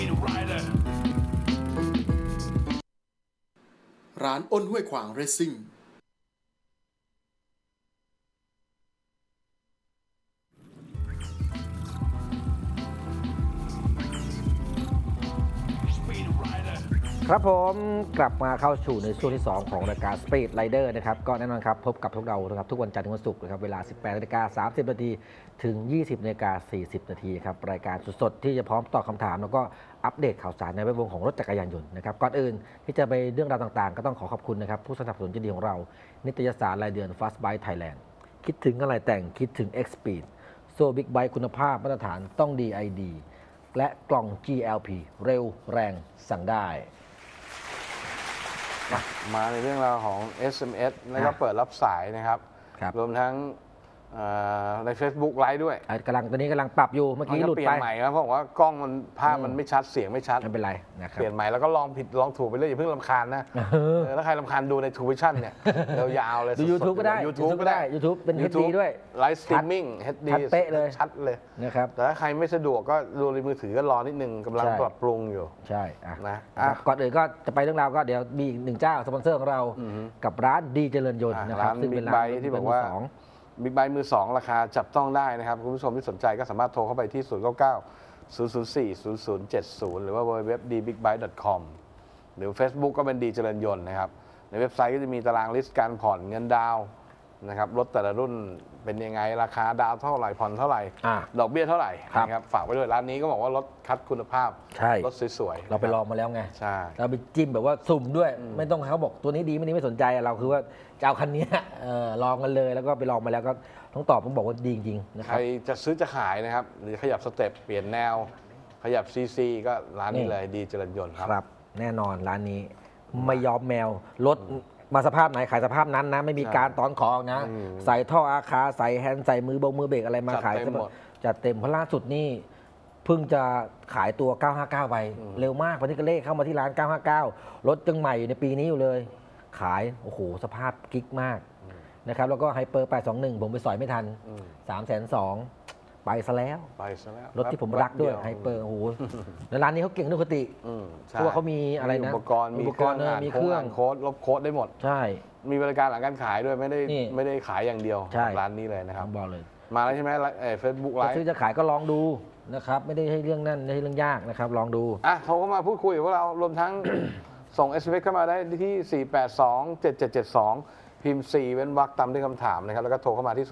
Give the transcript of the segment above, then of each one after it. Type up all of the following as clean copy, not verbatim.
ร้านอ้นห้วยขวางเรซซิ่งครับผมกลับมาเข้าสู่ในช่วงที่ 2 ของรายการ Speed Rider นะครับก็แน่นอนครับพบกับพวกเรานะครับทุกวันจันทร์ถึงวันศุกร์นะครับเวลา 18:30 นถึง 20:40 นครับรายการสดๆที่จะพร้อมตอบคำถามแล้วก็อัปเดตข่าวสารในแวดวงของรถจักรยานยนต์นะครับก่อนอื่นที่จะไปเรื่องราวต่างๆก็ต้องขอขอบคุณนะครับผู้สนับสนุนใจดีของเรานิตยสารรายเดือน Fast Bike Thailand คิดถึงอะไรแต่งคิดถึง X-Speed โซ่บิ๊กไบค์คุณภาพมาตรฐานต้อง DID และกล่อง GLP เร็วแรงสั่งได้มาในเรื่องราวของ SMS แล้วก็เปิดรับสายนะครับรวมทั้งใน Facebook ไลฟ์ด้วยตอนนี้กำลังปรับอยู่เมื่อกี้หลุดไปเปลี่ยนใหม่ครับเพราะว่ากล้องมันภาพมันไม่ชัดเสียงไม่ชัดไม่เป็นไรนะครับเปลี่ยนใหม่แล้วก็ลองผิดลองถูกไปเรื่อยอย่าเพิ่งรำคาญนะถ้าใครรำคาญดูในทูวิชั่นเนี่ยยาวๆเลยดู YouTube ก็ได้ YouTube ก็ได้ YouTube เป็น HD ด้วยไลฟ์สตรีมมิ่ง HD เป๊ะเลยชัดเลยนะครับแต่ถ้าใครไม่สะดวกก็ดูในมือถือก็รอนิดนึงกำลังปรับปรุงอยู่ใช่นะก่อนอื่นก็จะไปเรื่องราวก็เดี๋ยวมีอีกหนึ่งเจ้าสปอนเซอร์ของเรากับร้านดีเจริญยนต์นะครับซึ่งเป็นร้านที่บอกว่าบิ๊กไบค์มือ 2ราคาจับต้องได้นะครับคุณผู้ชมที่สนใจก็สามารถโทรเข้าไปที่ 099 004 0070 หรือว่า www.dbigbike.com หรือ Facebook ก็เป็นดีเจริญยนต์นะครับในเว็บไซต์ก็จะมีตารางลิสต์การผ่อนเงินดาวนะครับรถแต่ละรุ่นเป็นยังไงราคาดาวเท่าไหร่ผ่อนเท่าไหร่ดอกเบี้ยเท่าไหร่นะครับฝากไว้ด้วยร้านนี้ก็บอกว่ารถคัดคุณภาพรถสวยๆเราไปลองมาแล้วไงใช่เราไปจิ้มแบบว่าสุ่มด้วยไม่ต้องเขาบอกตัวนี้ดีไม่สนใจเราคือว่าจะเอาคันนี้ลองกันเลยแล้วก็ไปลองมาแล้วก็ต้องตอบผมบอกว่าดีจริงๆนะครับใครจะซื้อจะขายนะครับหรือขยับสเต็ปเปลี่ยนแนวขยับซีก็ร้านนี้เลยดีเจริญยนต์ครับแน่นอนร้านนี้ไม่ยอมแมวรถมาสภาพไหนขายสภาพนั้นนะไม่มีการตอนขอนะใส่ท่ออาคาใส่แฮนด์ใส่มือเบรกอะไรมาขายจัดเต็มเพราะล่าสุดนี่เพิ่งจะขายตัว 959 ไปเร็วมากวันนี้ก็เลขเข้ามาที่ร้าน 959 รถยังใหม่อยู่ในปีนี้อยู่เลยขายโอ้โหสภาพกิ๊กมากนะครับแล้วก็ไฮเปอร์821ผมไปสอยไม่ทัน 320,000ไปซะแล้วรถที่ผมรักด้วยไฮเปอร์โอ้โหแล้วร้านนี้เขาเก่งด้วยปกติเพราะว่าเขามีอะไรนะอุปกรณ์มีเครื่องโค้ดลบโค้ดได้หมดใช่มีบริการหลังการขายด้วยไม่ได้ขายอย่างเดียวร้านนี้เลยนะครับบอกเลยมาแล้วใช่ไหมเฟซบุ๊กไลฟ์ซื้อจะขายก็ลองดูนะครับไม่ได้ให้เรื่องนั่นไม่ให้เรื่องยากนะครับลองดูโทรเข้ามาพูดคุยกับพวกเรารวมทั้งส่ง SMS เข้ามาได้ที่ 482-7772 พิมพ์ 4 เว้นวรรคตามด้วยคำถามนะครับแล้วก็โทรเข้ามาที่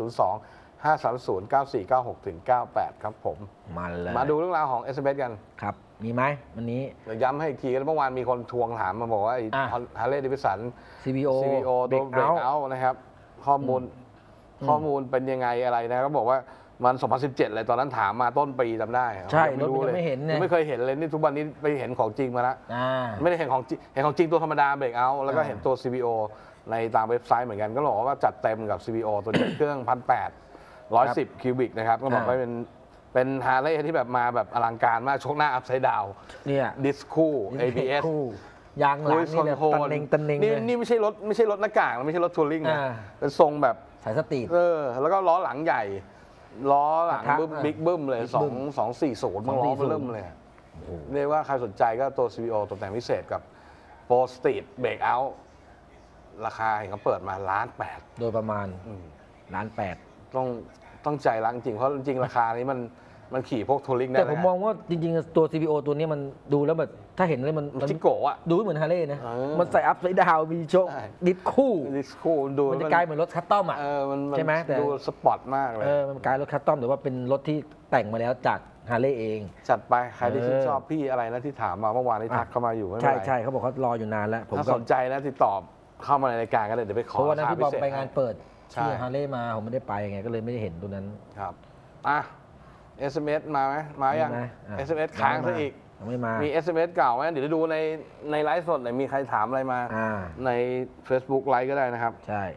02-530-9496-98 ครับผมมาเลยมาดูเรื่องราวของ SMS กันครับมีไหมวันนี้ย้ำให้อีกทีเมื่อวานมีคนทวงถามมาบอกว่าฮาร์เลย์ดิวิสัน CVO ตัวเบรกเอาท์นะครับข้อมูลเป็นยังไงอะไรนะก็บอกว่ามัน 2017 เลยตอนนั้นถามมาต้นปีจำได้ใช่รถยังไม่เห็นไม่เคยเห็นเลยนี่ทุกวันนี้ไปเห็นของจริงมาแล้วไม่ได้เห็นของจริงเห็นของจริงตัวธรรมดาเบรกเอาท์แล้วก็เห็นตัว CVO ในตามเว็บไซต์เหมือนกันก็บอกว่าจัดเต็มกับ CVO ตัวนี้เครื่อง 1,810 คิวบิกนะครับก็บอกว่าเป็นฮาร์เลย์ที่แบบมาแบบอลังการมากชกหน้าอัพไซด์ดาวเนี่ยดิสคู่ ABS ยางหลังนี่แบบตันเน่งนี่ไม่ใช่รถหน้ากากไม่ใช่รถทัวริงนะเป็นทรงแบบสายสตรีทแล้วก็ล้อหลังใหญ่ล้อหลังบิ๊กบึ้มเลย240มันล้อเริ่มเลยเรียกว่าใครสนใจก็ตัว CVO ตกแต่งพิเศษกับโปรสตรีทเบรกเอาท์ราคาเห็นเขาเปิดมา1,800,000 โดยประมาณ1,800,000 ต้องใจรักจริงเพราะจริงราคานี้มันขี่พวกทัวริงได้แต่ผมมองว่าจริงๆตัว CVO ตัวนี้มันดูแล้วแบบถ้าเห็นเลยมันจิโกะดูเหมือนฮาร์เลย์นะมันใส่อัพไซด์ดาวมีโชว์ดิสคู่ดูมันจะกลายเหมือนรถคัสตอมใช่ไหมแต่ดูสปอร์ตมากเลยมันกลายรถคัสตอมแต่ว่าเป็นรถที่แต่งมาแล้วจากฮาร์เลย์เองจัดไปใครที่ชื่นชอบพี่อะไรนะที่ถามมาเมื่อวานนี้ทักเข้ามาอยู่ใช่เขาบอกเขารออยู่นานแล้วผมสนใจนะติดต่อเข้ามาในรายการก็เลยเดี๋ยวไปขอเพราะว่านั้นพี่บอมไปงานเปิดที่ฮาร์เลย์มาผมไม่ได้ไปไงก็เลยไม่ได้เห็นตัวนั้นครับSMS มาไหมมาอย่าง SMS ค้างซะอีกมี SMS เก่าไหมเดี๋ยวดูในไลฟ์สดมีใครถามอะไรมาใน Facebook ไลฟ์ก็ได้นะครับใช่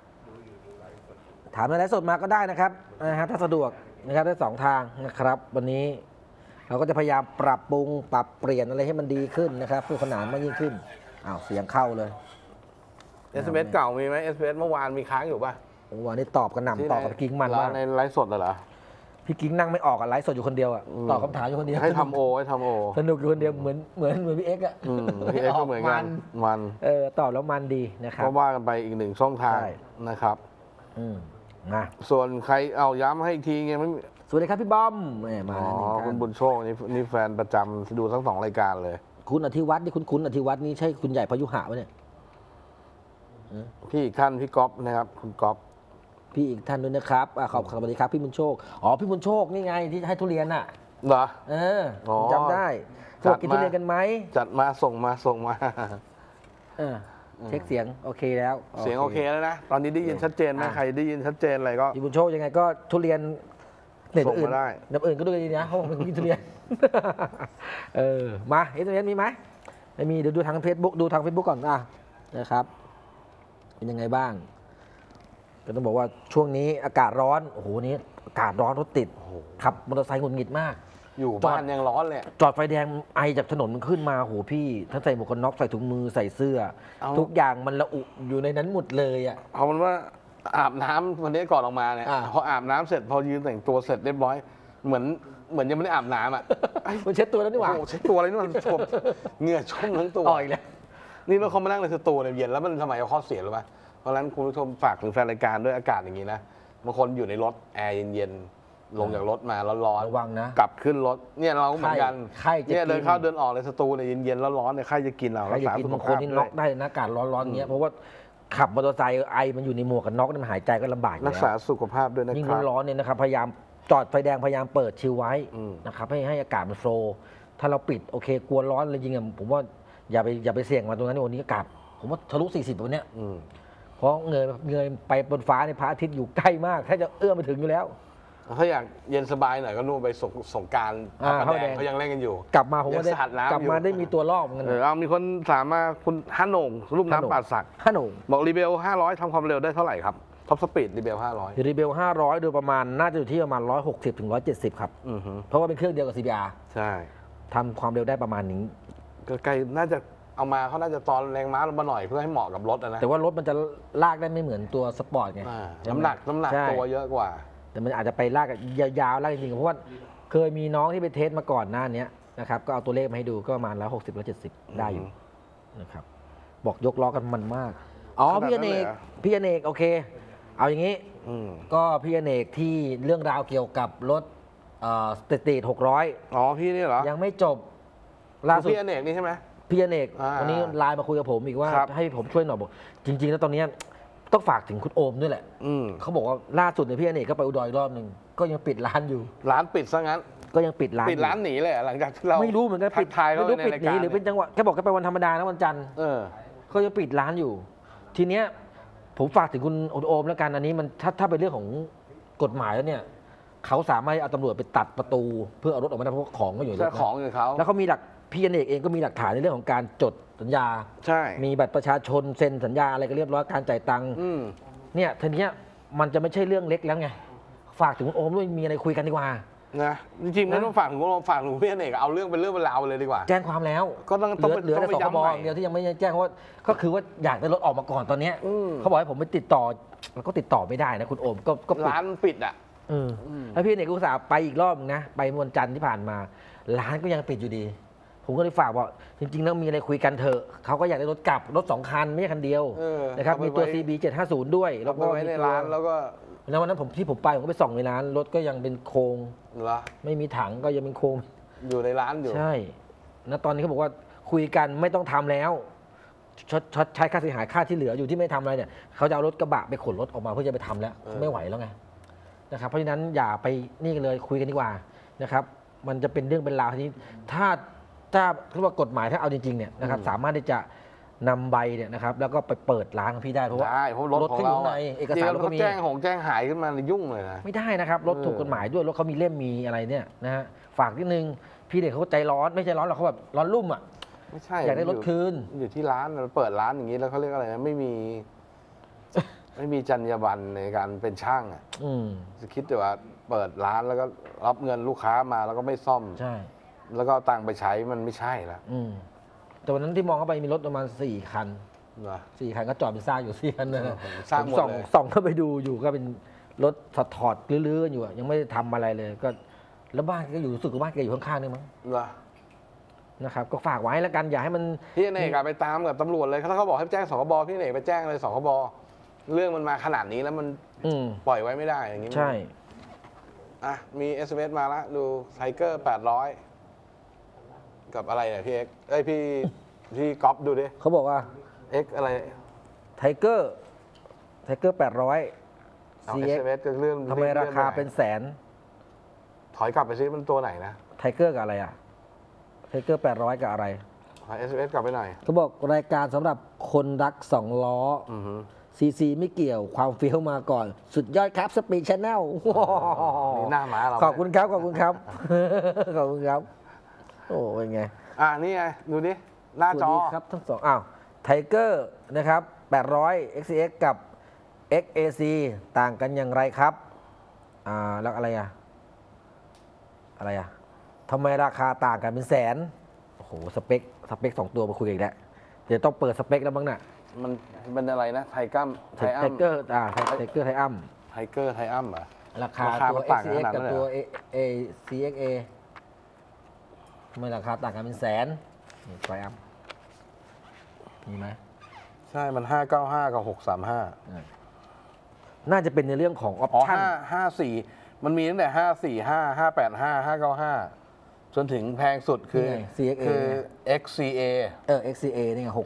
ถามในไลฟ์สดมาก็ได้นะครับถ้าสะดวกนะครับได้2 ทางนะครับวันนี้เราก็จะพยายามปรับปรุงปรับเปลี่ยนอะไรให้มันดีขึ้นนะครับเพื่อขนานมากยิ่งขึ้นเสียงเข้าเลย SMS เก่ามีไหม SMS เมื่อวานมีค้างอยู่ป่ะเมื่อวานนี้ตอบกันหน่ำตอบกับกิ้งมันว่าในไลฟ์สดเหรอพี่กิ๊งนั่งไม่ออกอะไลฟ์สดอยู่คนเดียวอะตอบคำถามอยู่คนเดียวให้ทำโอสนุกอยู่คนเดียวเหมือนพี่เอ็กซ์อะพี่เอ็กซ์ก็เหมือนกันมันตอบแล้วมันดีนะครับก็ว่ากันไปอีกหนึ่งช่องทางใช่นะครับมาส่วนใครเอาย้ำให้อีกทีไงไม่มีสวัสดีครับพี่บอมมาอ๋อหนึ่งท่านคุณบุญโชคนี่แฟนประจำดูทั้ง2 รายการเลยคุณอธิวัฒน์นี่คุณอธิวัฒน์นี่ใช่คุณใหญ่พยุหะวะเนี่ยพี่อีกท่านพี่ก๊อฟนะครับ คุณก๊อฟพี่อีกท่านด้วยนะครับขอบสวัสดีครับพี่บุญโชคพี่บุญโชคนี่ไงที่ให้ทุเรียนอ่ะเหรอผมจำได้พวกกินทุเรียนกันไหมจัดมาส่งมาเช็คเสียงโอเคแล้วเสียงโอเคแล้วนะ ตอนนี้ได้ยินชัดเจนไหมใครได้ยินชัดเจนอะไรก็พี่บุญโชคยังไงก็ทุเรียนส่งมาได้เนื้ออื่นก็ด้วยดีนะเพราะผมเป็นคนกินทุเรียนมาทุเรียนมีไหมไม่มีเดี๋ยวดูทาง Facebook ดูทาง Facebook ก่อนนะครับเป็นยังไงบ้างก็ต้องบอกว่าช่วงนี้อากาศร้อนโอ้โหนี้อากาศร้อนรถติดขับมอเตอร์ไซค์หงุดหงิดมากอยู่บ้านยังร้อนเลยจอดไฟแดงไอจากถนนมันขึ้นมาโหพี่ทั้งใส่หมวกกันน็อกใส่ถุงมือใส่เสื้อทุกอย่างมันระอุอยู่ในนั้นหมดเลยอ่ะเอามันว่าอาบน้ำวันนี้ก่อนออกมาเนี่ยพออาบน้ำเสร็จพอยืนแต่งตัวเสร็จเรียบร้อยเหมือนยังไม่ได้อาบน้ำอ่ะมันเช็ดตัวแล้วนี่หว่าโอ้เช็ดตัวอะไรนี่มันชมเหงื่อชุ่มทั้งตัวอีกแล้วนี่เราเขามานั่งในสตูเนี่ยเย็นแล้วมันทำไมเอาข้อเสียหรือเปล่าเพราะฉะนั้นคุณผู้ชมฝากถึงแฟนรายการด้วยอากาศอย่างนี้นะบางคนอยู่ในรถแอร์เย็นๆลงจากรถมาร้อนระวังนะกลับขึ้นรถเนี่ยเราก็เหมือนกันเนี่ยเดินเข้าเดินออกในสตูเนี่ยเย็นๆร้อนๆเนี่ยใครจะกินเรารักษาสุขภาพบางคนนี่น็อกได้นะอากาศร้อนๆเงี้ยเพราะว่าขับมอเตอร์ไซค์ไอมันอยู่ในหมวกกันน็อกมันหายใจก็ลำบากรักษาสุขภาพด้วยนะครับยิ่งร้อนเนี่ยนะครับพยายามจอดไฟแดงพยายามเปิดชิลไว้นะครับให้อากาศมันโฟล์ถ้าเราปิดโอเคกลัวร้อนเลยจริงๆผมว่าอย่าไปเสี่ยงมาตรงนั้นวันนี้อากาศผมว่าทะลุ40วันเนี้ยเพราะเงยไปบนฟ้าในพระอาทิตย์อยู่ใกล้มากแค่จะเอื้อมไปถึงอยู่แล้วถ้าอยากเย็นสบายหน่อยก็นู่นไปสงกรานต์พระแดงเขายังเล่นกันอยู่กลับมาผมว่าได้กลับมาได้มีตัวรอบเหมือนกันมีคนถามมาคุณฮันโหน่งรูปน้ำป่าสักฮันโหน่งบอกรีเบล500ทำความเร็วได้เท่าไหร่ครับท็อปสปีดรีเบล500 รีเบล500โดยประมาณน่าจะอยู่ที่ประมาณ160ถึง170ครับเพราะว่าเป็นเครื่องเดียวกับ CBR ใช่ทำความเร็วได้ประมาณนี้ก็ไกลน่าจะเอามาเขาน่าจะตอนแรงม้าลงมาหน่อยเพื่อให้เหมาะกับรถนะแต่ว่ารถมันจะลากได้ไม่เหมือนตัวสปอร์ตไงน้ำหนักตัวเยอะกว่าแต่มันอาจจะไปลากยาวๆลากจริงๆเพราะว่าเคยมีน้องที่ไปเทสมาก่อนหน้านี้นะครับก็เอาตัวเลขมาให้ดูก็ประมาณ160-170ได้อยู่นะครับบอกยกล้อกันมันมากพี่อเนกโอเคเอาอย่างนี้ก็พี่อเนกที่เรื่องราวเกี่ยวกับรถสตรีท600 พี่นี่เหรอยังไม่จบล่าสุดพี่อเนกนี่ใช่ไหมพี่อเนกวันนี้ไลน์มาคุยกับผมอีกว่าให้ผมช่วยหน่อยบอกจริงๆแล้วตอนนี้ต้องฝากถึงคุณโอมด้วยแหละเขาบอกว่าล่าสุดเนี่ยพี่อเนกก็ไปอุดรอีกรอบหนึ่งก็ยังปิดร้านอยู่ร้านปิดซะงั้นก็ยังปิดร้านหนีเลยหลังจากที่เราไม่รู้เหมือนกันปิดไม่รู้ปิดหนีหรือเป็นจังหวะแกบอกแกไปวันธรรมดานะวันจันทร์เขายังปิดร้านอยู่ทีเนี้ยผมฝากถึงคุณโอมแล้วกันอันนี้มันถ้าเป็นเรื่องของกฎหมายแล้วเนี่ยเขาสามารถเอาตำรวจไปตัดประตูเพื่อเอารถออกมาได้เพราะของก็อยู่ในรถของอยู่เขาแล้วเขามีหลักพี่อเนกเองก็มีหลักฐานในเรื่องของการจดสัญญาใช่มีบัตรประชาชนเซ็นสัญญาอะไรก็เรียบร้อยการจ่ายตังค์เนี่ยทีนี้มันจะไม่ใช่เรื่องเล็กแล้วไงฝากถึงคุณโอมด้วยมีอะไรคุยกันดีกว่านะจริงๆไม่ต้องฝากถึงคุณโอมฝากถึงพี่อเนกเอาเรื่องเป็นเรื่องเป็นราวเลยดีกว่าแจ้งความแล้วก็ต้องเหลือแต่สคบเดียวที่ยังไม่แจ้งว่าก็คือว่าอยากได้รถออกมาก่อนตอนนี้เขาบอกให้ผมไปติดต่อแล้วก็ติดต่อไม่ได้นะคุณโอมก็ร้านปิดอ่ะแล้วพี่อเนกอุตส่าห์ไปอีกรอบนึงนะไปวันจันทร์ที่ผ่านมาร้านก็ยังปิดอยู่ดีผมก็เลยฝากว่าจริงๆแล้วมีอะไรคุยกันเถอะเขาก็อยากได้รถกลับรถ2คันไม่ใช่คันเดียวนะครับมีตัว CB 750ด้วยแล้วก็ในร้านแล้วก็วันนั้นที่ผมไปผมก็ไปส่องในร้านรถก็ยังเป็นโครงไม่มีถังก็ยังเป็นโครงอยู่ในร้านอยู่ใช่นะตอนนี้เขาบอกว่าคุยกันไม่ต้องทำแล้วชดใช้ค่าเสียหายค่าที่เหลืออยู่ที่ไม่ทำอะไรเนี่ยเขาจะเอารถกระบะไปขนรถออกมาเพื่อจะไปทำแล้วไม่ไหวแล้วไงนะครับเพราะฉะนั้นอย่าไปนี่กันเลยคุยกันดีกว่านะครับมันจะเป็นเรื่องเป็นราวทีนี้ถ้าเรียกว่ากฎหมายถ้าเอาจริงๆเนี่ยนะครับสามารถที่จะนำใบเนี่ยนะครับแล้วก็ไปเปิดร้านของพี่ได้เพราะว่ารถของเราเอกสารเขามีแจ้งหายขึ้นมายุ่งเลยนะไม่ได้นะครับรถถูกกฎหมายด้วยรถเขามีเล่มมีอะไรเนี่ยนะฮะฝากนิดนึงพี่เด็กเขาใจร้อนไม่ใช่ร้อนหรอกเขาแบบร้อนรุ่มอ่ะไม่ใช่อยากได้รถคืนอยู่ที่ร้านเปิดร้านอย่างนี้แล้วเขาเรียกอะไรนะไม่มีจรรยาบรรณในการเป็นช่างอ่ะจะคิดแต่ว่าเปิดร้านแล้วก็รับเงินลูกค้ามาแล้วก็ไม่ซ่อมใช่แล้วก็ตังไปใช้มันไม่ใช่แล้วแต่วันนั้นที่มองเข้าไปมีรถประมาณ4 คัน4 คันก็จอดเป็นซากอยู่4 คันเลยสร้างหมดเลยส่องเข้าไปดูอยู่ก็เป็นรถถอดลื้อๆอยู่อะยังไม่ได้ทำอะไรเลยก็แล้วบ้านก็อยู่รู้สึกว่าบ้านแกอยู่ข้างๆนี่มั้งเหรอนะครับก็ฝากไว้แล้วกันอย่าให้มันพี่เนกไปตามกับตำรวจเลยถ้าเขาบอกให้แจ้งสคบพี่เนกไปแจ้งเลยสคบเรื่องมันมาขนาดนี้แล้วมัน ปล่อยไว้ไม่ได้อย่างนี้ใช่อ่ะมี SMS มาแล้วดูไทเกอร์800 กับอะไรเนี่ยพี่เอ็กเอ้ยพี่ก๊อฟดูดิเขาบอกว่าเอ็กอะไรไทเกอร์800 เอา CX SMS ก็เรื่องทำไมราคาเป็นแสนถอยกลับไปซิมันตัวไหนนะไทเกอร์กับอะไรอ่ะไทเกอร์800กับอะไรถอย SMS กลับไปหน่อยเขาบอกรายการสำหรับคนรัก2ล้ออือฮึซีไม่เกี่ยวความเฟี้ยวมาก่อน สุดยอดครับสปีดชาแนลนี่หน้าหมาเราขอบคุณครับ ขอบคุณครับ ขอบคุณครับ โอ้เป็นไงนี่ไง ดูดิ หน้าสวัจสอดีครับทั้งสองอ้าวไทเกอร์นะครับ800 XCX กับ XAC ต่างกันอย่างไรครับแล้วอะไรอ่ะทำไมราคาต่างกันเป็นแสนโอ้โหสเปค2ตัวมาคุยกันอีกแล้วเดี๋ยวต้องเปิดสเปคแล้วบ้างน่ะมันเป็นอะไรนะ ไทกัมไทเกอร์ไทเกอร์ไทอัมไทเกอร์ไทอัมอ่ะราคาราคาตัวมันต่างกัน XCX ขนาดนั้กับนเลยเหรอตัว CXA ทำไมราคาต่างกันเป็นแสนนี่ไทอัมมีไหมใช่ มัน 595 กับ 635 น่าจะเป็นในเรื่องของออปอ๋อชั่น 54 มันมีตั้งแต่ 545 585 595 จนถึงแพงสุดคือ CXA คือ XCA XCA นี่ไง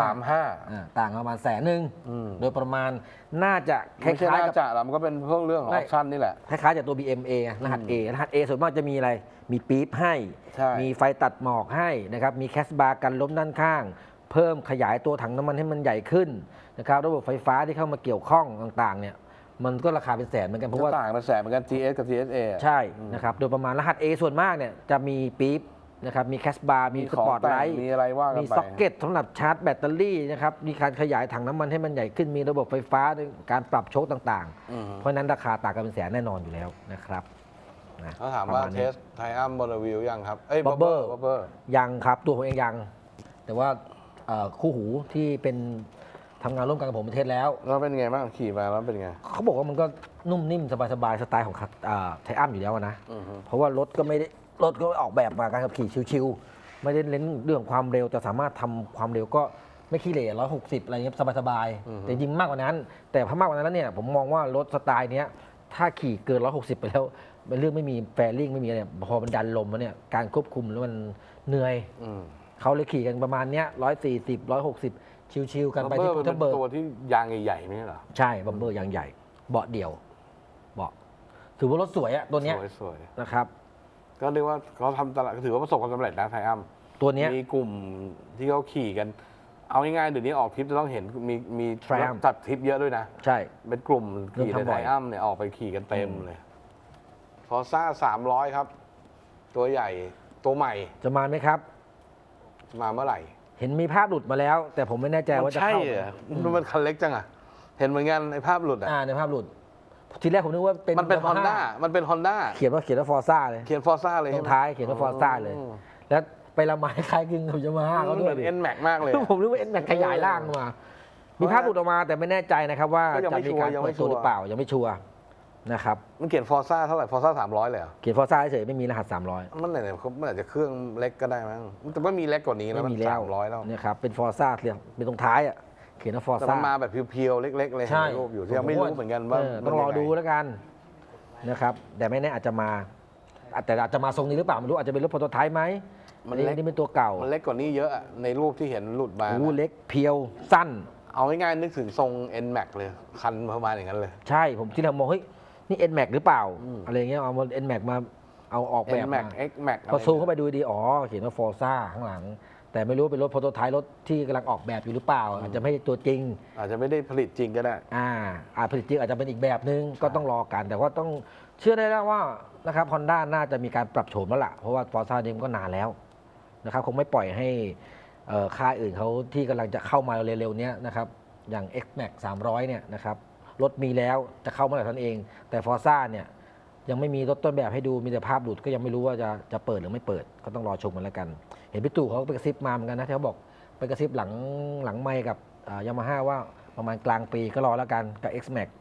635 ต่างประมาณแสนหนึ่งอืมโดยประมาณน่าจะคไม่ใช่ล้ายน่าๆกับจะหรอกมันก็เป็นพวกเรื่องของอไม่อปชั่นนี่แหละคล้ายๆจากตัว BMA รหัส A รหัส A ส่วนมากจะมีอะไร มีปี๊บให้ใช่มีไฟตัดหมอกให้นะครับ มีแคสบาร์กันล้มด้านข้าง เพิ่มขยายตัวถังน้ำมันให้มันใหญ่ขึ้นนะครับ ระบบไฟฟ้าที่เข้ามาเกี่ยวข้องต่างๆเนี่ย มันก็ราคาเป็นแสนเหมือนกันเพราะว่าก็ต่างเป็นแสนเหมือนกัน GS กับ TSA ใช่นะครับ โดยประมาณรหัส A ส่วนมากเนี่ยจะมีปี๊บนะครับ มีแคสบาร์ มีสของปอร์ตแต่ไลงท์มีอะไรว่ากันมีไปซ็อกเก็ตสำหรับชาร์จแบตเตอรี่นะครับ มีการขยายถังน้ำมันให้มันใหญ่ขึ้น มีระบบไฟฟ้าการปรับโชคต่างอืมๆ เพราะฉะนั้นราคาต่างกันเป็นแสนแน่นอนอยู่แล้วนะครับนะเขาถามว่าประณเทนี้สไทอัมบนวิวยังครับ เอ้ย Bubble บับเบอร์ยังครับ ตัวผมเองยัง แต่ว่าคู่หูที่เป็นทำงานร่วมกันกับผมประเทศแล้วแล้วเป็นไงบ้างขี่มาแล้วเป็นไงเขาบอกว่ามันก็นุ่มนิ่มสบายๆสไตล์ของไทอัมอยู่แล้วนะอือฮึเพราะว่ารถก็ออกแบบมาการขับขี่ชิวๆไม่ได้เน้นเรื่องความเร็วแต่สามารถทำความเร็วก็ไม่ขี้เหร่160อะไรเงี้ยสบายๆแต่จริงมากกว่านั้น แต่พอมากกว่านั้นแล้วเนี่ยผมมองว่ารถสไตล์เนี้ยถ้าขี่เกิน160ไปแล้วเป็นเรื่องไม่มีแฟริ่งไม่มีอะไรพอมันดันลมแล้วเนี่ยการควบคุมแล้วมันเหนื่อยอืมเขาเลยขี่กันประมาณเนี้ย140 160ชิวๆกันไปบับเบอที่ร์พุมันทธเป็นเบิร์กตัวที่ยางใหญ่ๆไม่ใช่เหรอใช่บัมเบอร์ยางใหญ่เบาะเดี่ยวเบาะถือว่ารถสวยอะตัวเนี้ยสวยนะครับๆก็เรียกว่าเขาทำตลาดถือว่าประสบความสำเร็จนะไทอัมตัวเนี้ยมีกลุ่มที่เขาขี่กัน เอาง่ายๆเดี๋ยวนี้ออกทริปจะต้องเห็นมี Triumph จัดทริปเยอะด้วยนะใช่เป็นกลุ่มขี่เริ่มในทำบ่ไทอยอัมเนี่ยออกไปขี่กันเต็มเลยฟอร์ซ่า300 ครับ ตัวใหญ่ตัวใหม่จะมาไหมครับมาเมื่อไหร่เห็นมีภาพหลุดมาแล้ว แต่ผมไม่แน่ใจว่าจะใช่เข้าเหรอมันคันเล็กจังอะเห็นเหมือนกันไอ้ภาพหลุดอะในภาพหลุด ทีแรกผมนึกว่าเป็นมันเป็นฮอนด้า Yamaha มันเป็นฮอนด้าเขียนว่าฟอร์ซ่าเลยเขียนฟอร์ซ่าเลยตรใช่งไหมท้ายเขียนว่าฟอร์ซ่าเลย แล้วไปละไม้คล้ายคลึงกับยามาฮ่าเขามันด้เหวมืยอนเอ็นแม็กมากเลยอะผมนึกว่าเอ็นแม็กขยายร่างมา มีภาพหลุดออกมาแต่ไม่แน่ใจนะครับว่าก็ยังจะไม่มีชัวร์การยังไม่เปิดตัวชัวร์หรือเปล่ายังไม่ชัวร์นะครับมันเขียนฟอร์ซ่าเท่าไหร่ฟอร์ซ่า300เลยเหรอเขียนฟอร์ซ่าเฉยๆไม่มีรหัส300 มันไหนๆเขาอาจจะเครื่องเล็กก็ได้มั้งแต่ว่ามีเล็กกว่านี้แล้วไม่มันมีแล้ว 300แล้วเนี่ยครับเป็นฟอร์ซ่าเป็นตรงท้ายอ่ะเขียนว่าฟอร์แต่ซ่ามันมาแบบเพียวๆเล็กๆเลยใช่เห็นรูปอยู่ที่ยังไม่รู้เหมือนกันว่าต้องรอมันยังไงดูแล้วกันนะครับแต่ไม่แน่อาจจะมาแต่อาจจะมาทรงนี้หรือเปล่าไม่รู้อาจจะเป็นรถโปรโตไทป์ไหมมันอัเล็กนี่เป็นตัวเก่ามันเล็กกว่านี้เยอะอะในรูปที่เห็นหลุดมาโอ้นะเล็กเพียวสั้นเอาง่ายๆนึกถึงทรง N Max เลย คันประมาณอย่างนั้นเลยใช่ผมที่เรามองเฮ้ยนี่ N Max หรือเปล่าอะไรเงี้ยเอามา N Max มาเอาออกแบบ N มา Max X Max พอซูมเข้าไปดูดีอ๋อเขียนว่าฟอร์ซ่าข้างหลัง แต่ไม่รู้เป็นรถโปรโตไทป์รถที่กำลังออกแบบอยู่หรือเปล่า อาจจะไม่ใช่ตัวจริงอาจจะไม่ได้ผลิตจริงก็ได้อาจผลิตจริงอาจจะเป็นอีกแบบนึงก็ต้องรอกัน แต่ว่าต้องเชื่อได้แล้วว่านะครับฮอนด้าน่าจะมีการปรับโฉมแล้วล่ะเพราะว่าฟอร์ซ่าเนี่ยมันก็นานแล้วนะครับคงไม่ปล่อยให้ค่ายอื่นเขาที่กำลังจะเข้ามาเร็วๆเนี้ยนะครับอย่าง X-Max 300เนี่ยนะครับรถมีแล้วจะเข้าเมื่อไหร่ท่านเอง แต่ฟอร์ซ่าเนี่ยยังไม่มีรถต้นแบบให้ดูมีแต่ภาพหลุดก็ยังไม่รู้ว่าจะเปิดหรือไม่เปิดก็ต้องรอชมกันแล้วกัน เห็นพี่ตู่เขาไปกระซิบมาเหมือนกันนะที่เขาบอกไปกระซิบหลังไมค์กับยามาฮ่าว่าประมาณกลางปีก็รอแล้วกันกับ X-Max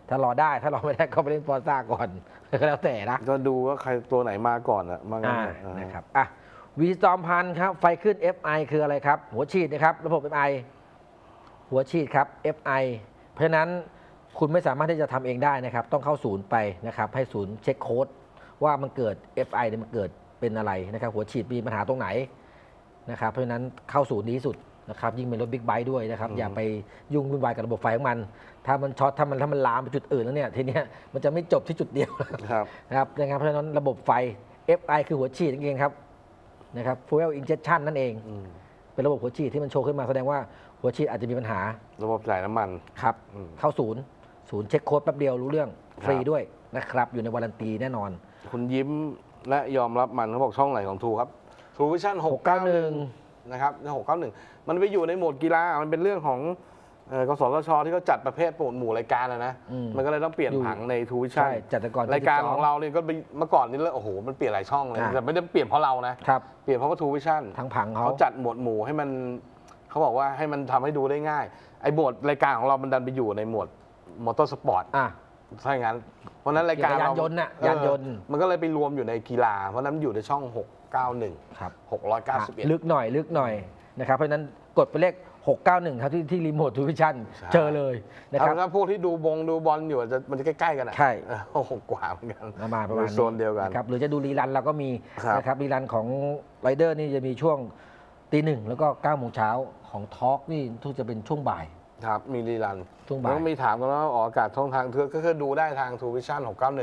ถ้ารอได้ถ้ารอไม่ได้ก็ไปเล่นฟอร์ซ่าก่อน ก็แล้วแต่นะก็ดูว่าใครตัวไหนมาก่อนอะมางั้นอะนะครับวีจอมพันครับไฟขึ้น FI คืออะไรครับหัวฉีดนะครับระบบ FI หัวฉีดครับ FI เพราะฉะนั้นคุณไม่สามารถที่จะทำเองได้นะครับต้องเข้าศูนย์ไปนะครับให้ศูนย์เช็คโค้ดว่ามันเกิด FI เนี่ยมันเกิดเป็นอะไรนะครับหัวฉีดมีปัญหาตรงไหนนะครับเพราะฉะนั้นเข้าศูนย์ดีที่สุดนะครับยิ่งเป็นรถบิ๊กไบค์ด้วยนะครับอย่าไปยุ่งวุ่นวายกับระบบไฟของมันถ้ามันช็อตถ้ามันลามไปจุดอื่นแล้วเนี่ยทีเนี้ยมันจะไม่จบที่จุดเดียวครับนะครับเพราะฉะนั้นระบบไฟ FI คือหัวฉีดนั่นเองครับนะครับ fuel injection นั่นเองเป็นระบบหัวฉีดที่มันโชว์ขึ้นมาแสดงว่าหัวฉีดอาจจะมีปัญหาระบบจ่ายน้ำมันครับเข้าศูนย์เช็คโค้ดแป๊บเดียวรู้เรื่องฟรีด้วยนะครับอยู่ในวารันตีแน่นอนคุณยิ้มและยอมรับมันเขาบอกช่องไหนของทูครับทูวิชั่น691นะครับ691มันไปอยู่ในโหมดกีฬามันเป็นเรื่องของกสทช.ที่เขาจัดประเภทหมู่รายการนะมันก็เลยต้องเปลี่ยนผังในทูวิชั่นจัดแต่ก่อนรายการของเราเนี่ยก็เมื่อก่อนนี่โอ้โหมันเปลี่ยนหลายช่องเลยแต่ไม่ได้เปลี่ยนเพราะเรานะครับเปลี่ยนเพราะว่าทูวิชั่นทั้งผังเขาจัดหมวดหมู่ให้มันเขาบอกว่าให้มันทำให้ดูได้ง่ายไอ้หมวดรายการของเรามันดันไปอยู่ในหมวดมอเตอร์สปอร์ตถ้าอย่างนั้นเพราะนั้นรายการยานยนต์น่ะยานยนต์มันก็เลยไปรวมอยู่ในกีฬาเพราะนั้นอยู่ในช่อง691 ครับ 691 ลึกหน่อยนะครับเพราะนั้นกดไปเลข691ครับที่รีโมททูวิชั่นเจอเลยนะครับถ้าพวกที่ดูบอลอยู่มันจะใกล้ๆกันใช่ 6กว่าเหมือนกันประมาณโซนเดียวกันครับหรือจะดูรีรันเราก็มีนะครับรีรันของไรเดอร์นี่จะมีช่วงตี 1แล้วก็9 โมงเช้าของทอล์กนี่ทุกจะเป็นช่วงบ่ายครับมีรีรันช่วงบ่ายต้องมีถามกันว่าออกอากาศช่องทางก็คือดูได้ทางทูวิชั่น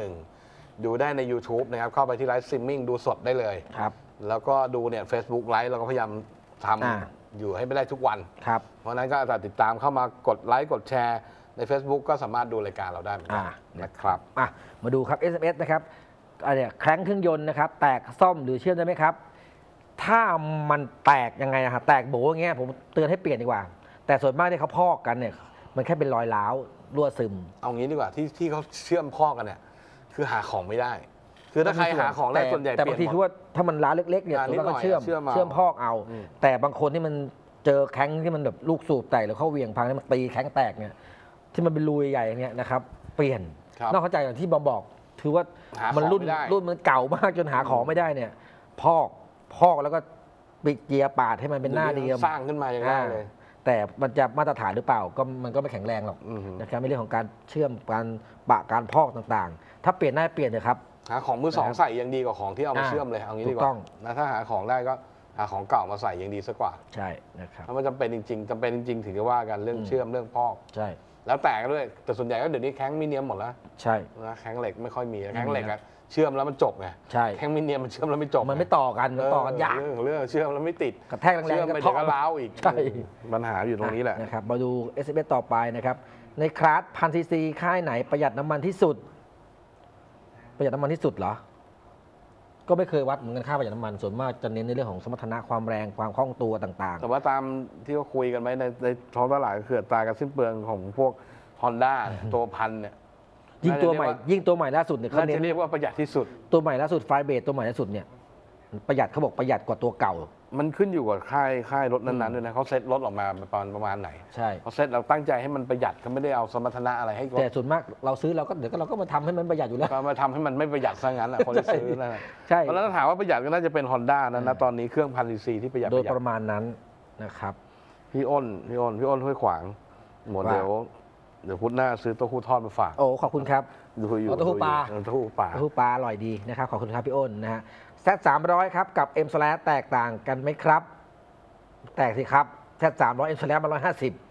691ดูได้ใน YouTube นะครับเข้าไปที่ไลฟ์สตรีมมิ่งดูสดได้เลยครับแล้วก็ดูเนี่ย Facebook ไลฟ์เราก็พยายามทำอยู่ให้ไม่ได้ทุกวันครับเพราะนั้นก็ติดตามเข้ามากดไลค์กดแชร์ใน Facebook ก็สามารถดูรายการเราได้นะครับมาดูครับ SMS นะครับแคร้งเครื่องยนต์นะครับแตกซ่อมหรือเชื่อมได้ไหมครับถ้ามันแตกยังไงนะฮะแตกโบอย่างเงี้ยผมเตือนให้เปลี่ยนดีกว่าแต่ส่วนมากที่เขาพอกกันเนี่ยมันแค่เป็นรอยร้าวรั่วซึมเอางี้ดีกว่าที่เขาเชื่อมพอกกันเนี่ยคือหาของไม่ได้คือถ้าใครหาของได้ส่วนใหญ่แต่บางทีคือว่าถ้ามันร้าวเล็กๆเนี่ยส่วนมากก็เชื่อมพอกเอาแต่บางคนที่มันเจอแข้งที่มันแบบลูกสูบแตกหรือเข้าเวียงพังที่มันตีแข้งแตกเนี่ยที่มันเป็นรูใหญ่ๆเนี่ยนะครับเปลี่ยนนอกเข้าใจอย่างที่บอกถือว่ามันรุ่นมันเก่ามากจนหาของไม่ได้เนี่ยพอกแล้วก็ปิดเจียปาดให้มันเป็นหน้าเดียมสร้างขึ้นมาอย่างนั้นเลยแต่มันจะมาตรฐานหรือเปล่าก็มันก็ไม่แข็งแรงหรอกนะครับในเรื่องของการเชื่อมการปะการพอกต่างๆถ้าเปลี่ยนได้เปลี่ยนเลยครับหาของมือสองใส่ยังดีกว่าของที่เอามาเชื่อมเลยเอางี้ดีกว่านะถ้าหาของได้ก็หาของเก่ามาใส่ยังดีสักกว่าใช่นะครับถ้ามันจำเป็นจริงๆถึงจะว่ากันเรื่องเชื่อมเรื่องพอกใช่แล้วแต่กันด้วยแต่ส่วนใหญ่ก็เดี๋ยวนี้แข้งมิเนียมหมดแล้วใช่นะแข้งเหล็กไม่ค่อยมีแข้งเหล็กอะเชื่อมแล้วมันจบไงใช่แข้งมิเนียมมันเชื่อมแล้วไม่จบมันไม่ต่อกันยากเรื่องเชื่อมแล้วไม่ติดกระแทกแรงๆเชื่อมไปเดี๋ยวก็ร้าวอีกใช่ปัญหาอยู่ตรงนี้แหละนะครับมาดู SMS ต่อไปนะครับในคลาส1,000 ซีซีค่ายไหนประหยัดน้ำมันที่สุดประหยัดน้ำมันที่สุดเหรอก็ไม่เคยวัดเหมือนกันค่าประหยัดน้ำมันส่วนมากจะเน้นในเรื่องของสมรรถนะความแรงความคล่องตัวต่างๆแต่ว่าตามที่เขาคุยกันไว้ในท้องตลาดคืออัตราการสิ้นเปลืองของพวก Honda ตัวพันเนี่ยยิ่งตัวใหม่ล่าสุดเนี่ยเขาจะเรียกว่าประหยัดที่สุดตัวใหม่ล่าสุดไฟเบสตัวใหม่ล่าสุดเนี่ยประหยัดเขาบอกประหยัดกว่าตัวเก่ามันขึ้นอยู่กับค่ายรถนั้นๆด้วยนะเขาเซ็ตรถออกมาประมาณไหนใช่เขาเซ็ตเราตั้งใจให้มันประหยัดเขาไม่ได้เอาสมรรถนะอะไรให้แต่ส่วนมากเราซื้อเราก็เดี๋ยวเราก็มาทำให้มันประหยัดอยู่แล้วมาทำให้มันไม่ประหยัดซะงั้นแหละคนที่ซื้อนั่นใช่เพราะฉะนั้นถามว่าประหยัดก็น่าจะเป็น Honda นะตอนนี้เครื่อง1,000 ซีซีที่ประหยัดโดยประมาณนั้นนะครับพี่อ้นห้วยขวางหมดเดี๋ยวพุธหน้าซื้อเต้าหู้ทอดมาฝากโอ้ขอบคุณครับดูอยู่เต้าหู้ปลาอร่อยดีนะครับขอบคุณครับพี่อ้นนะฮะZ300ครับกับ M Slash แตกต่างกันไหมครับแตกสิครับ Z300 M Slash มา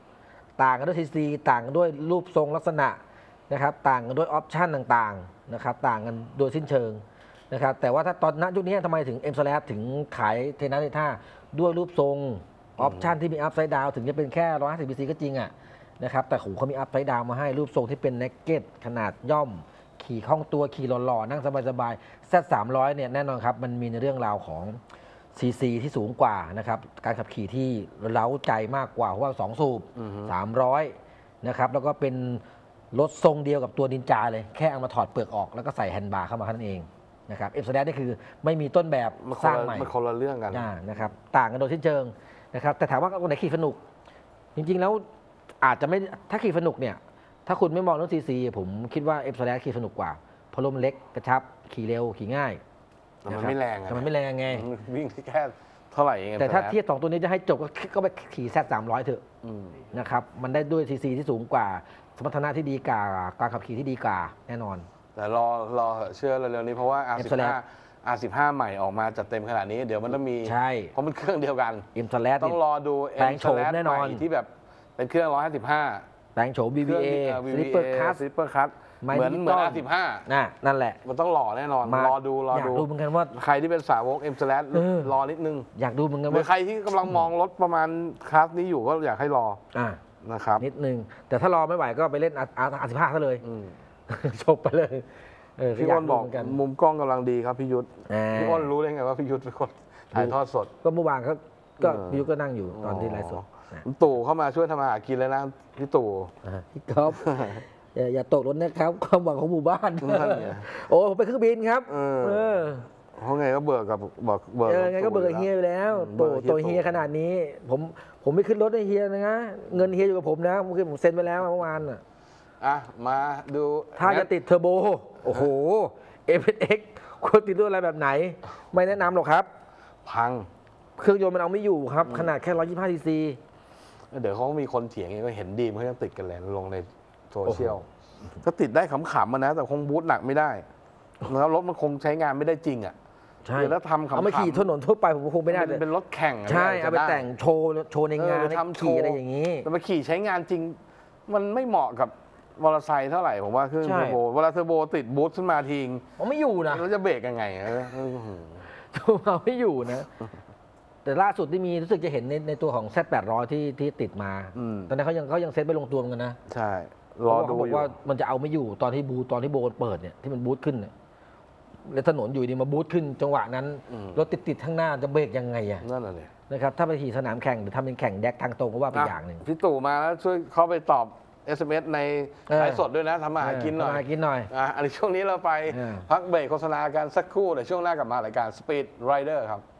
150ต่างกันด้วย CC ต่างกันด้วยรูปทรงลักษณะนะครับต่างกันด้วยออปชั่นต่างๆนะครับต่างกันโดยสิ้นเชิงนะครับแต่ว่าถ้าตอนณยุคนี้ทำไมถึง M Slash ถึงขายเทน้ำเทท่าด้วยรูปทรงออปชั่นที่มีอัพไซด์ดาวถึงจะเป็นแค่150 cc ก็จริงอ่ะนะครับแต่เขามีอัพไซด์ดาวมาให้รูปทรงที่เป็นเนกเก็ตขนาดย่อมขี่คล่องตัวขี่หล่อๆนั่งสบายๆ Z300 เนี่ยแน่นอนครับมันมีในเรื่องราวของซีที่สูงกว่านะครับการขับขี่ที่เร้าใจมากกว่าเพราะว่า2 สูบ300นะครับแล้วก็เป็นรถทรงเดียวกับตัวนินจาเลยแค่เอามาถอดเปลือกออกแล้วก็ใส่แฮนด์บาร์เข้ามาแค่นั้นเองนะครับเอ็มสแลชนี่คือไม่มีต้นแบบสร้างใหม่มันคนละเรื่องกันนะครับต่างกันโดยสิ้นเชิงนะครับแต่ถามว่าคนไหนขี่สนุกจริงๆแล้วอาจจะไม่ถ้าขี่สนุกเนี่ยถ้าคุณไม่มองเรื่องซีซีผมคิดว่า F Slash ขี่สนุกกว่าเพราะลมเล็กกระชับขี่เร็วขี่ง่ายแต่มันไม่แรงอะแต่มันไม่แรงไงวิ่งแค่เท่าไหร่เองแต่ถ้า Slash เทียบ2ตัวนี้จะให้จบก็ไปขี่แซด300เถอะอืมนะครับมันได้ด้วยซีซีที่สูงกว่าสมรรถนะที่ดีกว่าการขับขี่ที่ดีกว่าแน่นอนแต่รอเชื่อเร็วๆนี้เพราะว่า R15 ใหม่ออกมาจัดเต็มขนาดนี้เดี๋ยวมันต้องมีใช่เพราะมันเครื่องเดียวกัน M Slash ต้องรอดูแปลงโฉม M/Slash แน่นอนใหม่ที่แบบเป็นเครื่อง155 แปลงโฉม BBA เครื่อง Slipper Cut สลิปเปอร์คัทไม่เหมือนดิจิตอล R15 นั่นแหละมันต้องหล่อแน่นอนมารอดูอยากดูเหมือนกันว่าใครที่เป็นสาวก M/Slash รอนิดนึงอยากดูเหมือนกันหรือว่าใครที่กำลังมองรถประมาณคลาสนี้อยู่ก็อยากให้รออ่านะครับนิดนึง แต่ถ้ารอไม่ไหวก็ไปเล่นR15ซะเลยอืมจบไปเลยพี่ยาอ้นบอกดูเหมืนกันมุมกล้องกำลังดีครับพี่ยุทธอ่าพี่อ้นรู้ได้ไงว่าพี่ยุทธเป็นคนถ่ายทอดสดก็เมื่อวานก็เออพี่ยุทธก็นั่งอยู่ตอนที่ไลฟ์สดนะตู่เข้ามาช่วยทำอาหารกินแล้วนะพี่ตู่พี่ก๊อฟอย่าตกรถนะครับ ความหวังของหมู่บ้านนั่นไงโอ้ผมไปเครื่องบินครับ เออเพราะไงก็เบิกกับเบิกไงก็เบิกกับเฮียอยู่แล้วเบิกกับตัวเฮียขนาดนี้ ผมไม่ขึ้นรถให้เฮียนะเงินเฮียอยู่กับผมนะผมเซ็นไปแล้วเมื่อวานน่ะอ่ะมาดูถ้าจะติดเทอร์โบโอ้โห FX ควรติดด้วยอะไรแบบไหน ไม่แนะนำหรอกครับพังเครื่องยนต์มันเอาไม่อยู่ครับ ขนาดแค่125 cc เดี๋ยวเขามีคนเถียงไงก็เห็นดีมเขายังติดกันเลยลงในโซเชียลก็ติดได้ขำๆมานะ แต่คงบูทหนักไม่ได้แล้วรถมันคงใช้งานไม่ได้จริงอ่ะใช่เดี๋ยวแล้วทำขำๆเอามาขี่ถนนทั่วไปผมคงไม่ได้มันเป็นรถแข่งใช่ะรเอาไปจะด้แต่งโชว์ในงานไปทำโชขี่ว์อะไรอย่างนี้แต่มาขี่ใช้งานจริง มันไม่เหมาะกับมอเตอร์ไซค์เท่าไหร่ผมว่าเครื่องใช่เทอร์โบเวลาเทอร์โบติดบูทขึ้นมาทิ้งมันไม่อยู่นะแล้วจะเบรกยังไงเอาไม่อยู่นะ แต่ล่าสุดที่มีรู้สึกจะเห็นในตัวของ Z800 ที่ติดมาตอนนั้นเขายังเซ็ตไปลงตัวกันนะใช่รอดูเขาบออก ยู่ว่ามันจะเอาไม่อยู่ตอนที่โบนเปิดเนี่ยที่มันบูทขึ้นเนี่ยแล้วถนนอยู่ดีมาบูทขึ้นจังหวะนั้นรถติดข้างหน้าจะเบรกยังไงอะนั่นแหละเลยนะครับถ้าไปขี่สนามแข่งหรือทำเป็นแข่งแดกทางตรงก็ว่าไปอย่างหนึ่งพี่ตู่มาแล้วช่วยเข้าไปตอบ SMS ในไลฟ์สดด้วยนะทำมาหากินหน่อยทำมาหากินหน่อยอันนี้ช่วงนี้เราไปพักเบรกโฆษณากันสักครู่เดี๋ยวช่วงหน้ากลับมารายการ Speed Rider ครับ